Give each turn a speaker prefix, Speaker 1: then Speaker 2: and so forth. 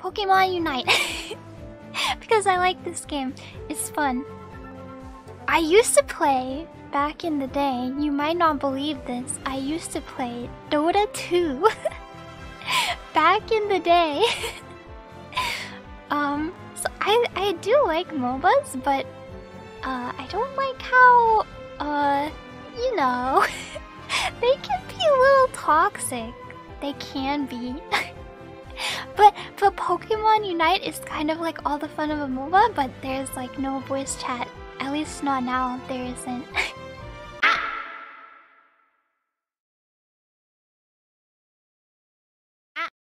Speaker 1: Pokemon Unite. Because I like this game. It's fun. I used to play back in the day. You might not believe this. I used to play Dota 2 back in the day. So I do like MOBAs, but I don't like how you know, they can be a little toxic. They can be. But Pokemon Unite is kind of like all the fun of a MOBA, but there's like no voice chat. At least not now, there isn't.